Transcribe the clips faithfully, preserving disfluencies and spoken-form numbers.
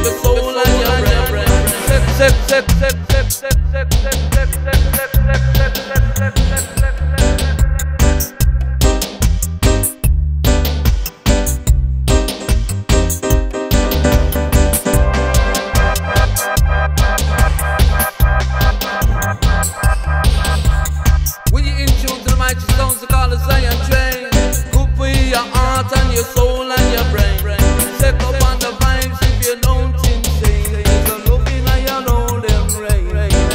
your soul and your brain. Set, set, set, set, set, set, set, set, set, set, set, set, set, set, set, set. When you in tune to the mighty stones, they call the Zion train. Good for your heart and your soul and your brain. Set up on the vibes if you don't insane. There's a looking at you know them rain.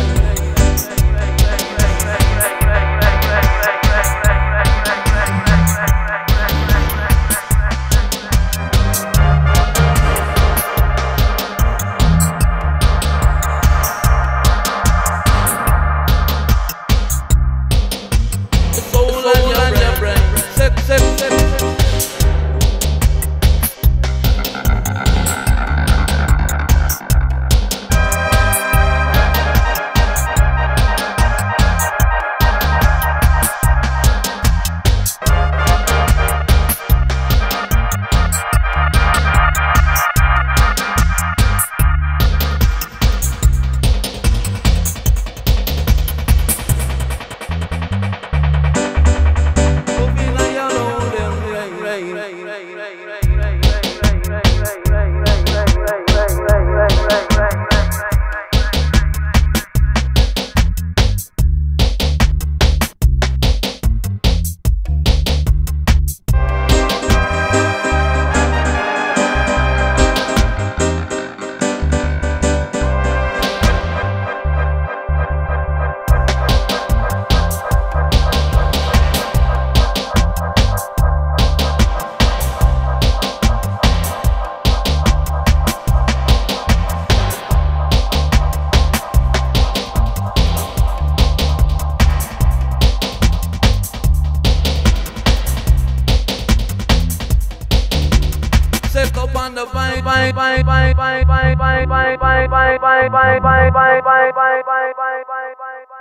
The soul and your brain. Set, set, set, set. Set up on the vibe, vibe, vibe, vibe, vibe, vibe, vibe, vibe, vibe, vibe, vibe, vibe, vibe, vibe, vibe, vibe, vibe, vibe, vibe, vibe.